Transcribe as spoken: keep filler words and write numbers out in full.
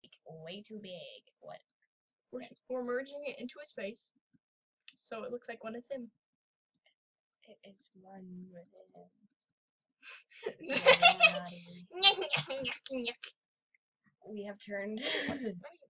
It's way too big. What? We're, we're merging it into his face, so it looks like one of him. It is one with him. We have turned